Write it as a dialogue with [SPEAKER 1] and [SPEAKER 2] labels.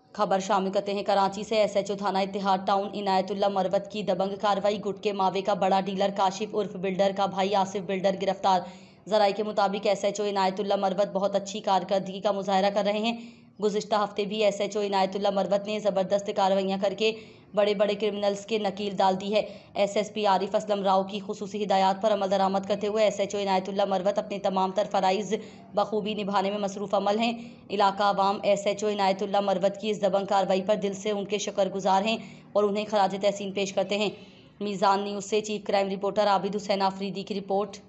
[SPEAKER 1] खबर शामिल करते हैं कराची से। एसएचओ थाना इत्तेहाद टाउन इनायतुल्लाह मरवत की दबंग कार्रवाई। गुट के मावे का बड़ा डीलर काशिफ उर्फ बिल्डर का भाई आसिफ बिल्डर गिरफ्तार। जराये के मुताबिक एसएचओ इनायतुल्लाह मरवत बहुत अच्छी कारकर्दगी का मुजाहरा कर रहे हैं। गुज़िश्ता हफ्ते भी एसएचओ इनायतुल्लाह मरवत ने ज़बरदस्त कार्रवाइयाँ करके बड़े बड़े क्रिमिनल्स के नकील डाल दी है। एसएसपी आरिफ असलम राव की खुसूसी हिदायत पर अमल दरामद करते हुए एसएचओ इनायतुल्लाह मरवत अपने तमाम तर फ़राइज़ बखूबी निभाने में मसरूफ़ अमल हैं। इलाका आवाम एसएचओ इनायतुल्लाह मरवत की इस दबंग कार्रवाई पर दिल से उनके शुक्रगुजार हैं और उन्हें खराज तहसीन पेश करते हैं। मीज़ान न्यूज़ से chief crime reporter Abid Hussain Afridi की रिपोर्ट।